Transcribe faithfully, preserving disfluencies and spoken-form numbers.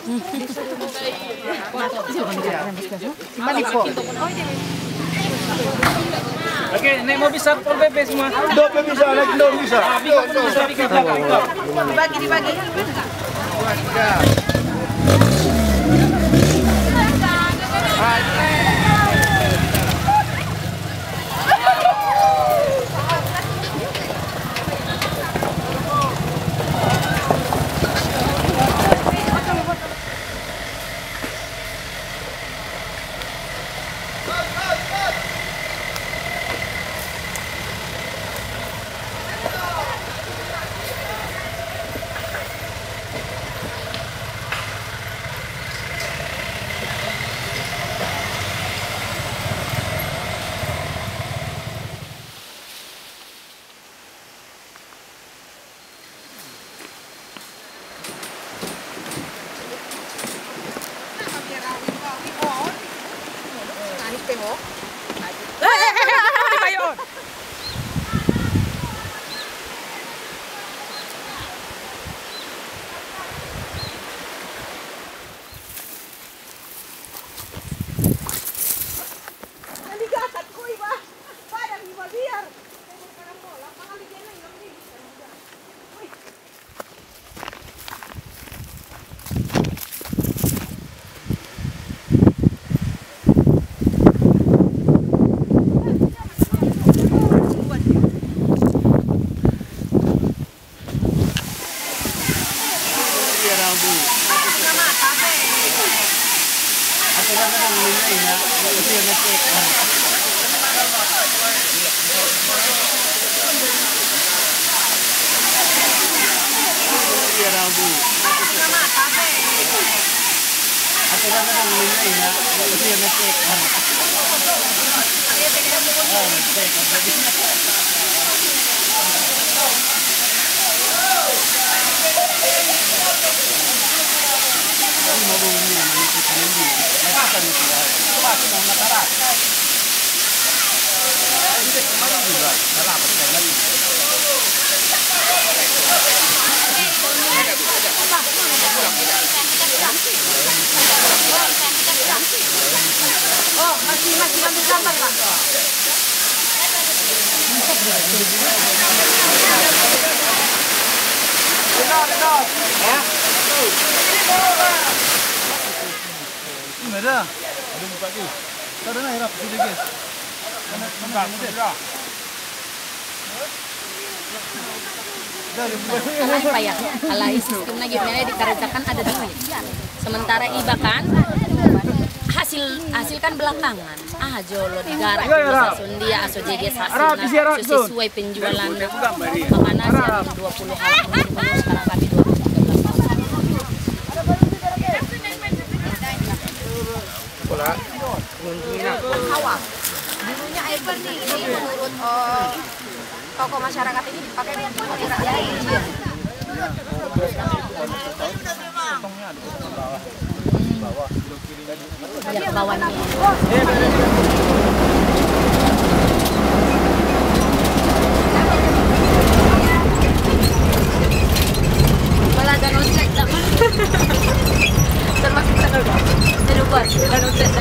Oke, naik mau bisa pol P P semua. Dua bisa, naik dua bisa. Bisa dikit belakang. Dibagi, dibagi. Oh, masih masih ambil gambar, Pak. Ini ada. Ada buka tu. Tak ada nak harap sini guys. Mana mana ada. Alay pa ya, alay sistem na gimana dikerjakan ada duit. Sementara iba kan hasil hasil kan belakangan. Ah jolo digarap bisa sundia aso jeges hasilnya sesuai penjualan. Makanya sih dua puluh halaman sekarang kami dua puluh Bola. Munculnya. Awal. Dulunya air bersih ini menurut oh, tokoh masyarakat ini dipakai untuk air air. biar ke bawah nih. Malah danau cek, termasuk tanggal berapa? Lupa, danau cek.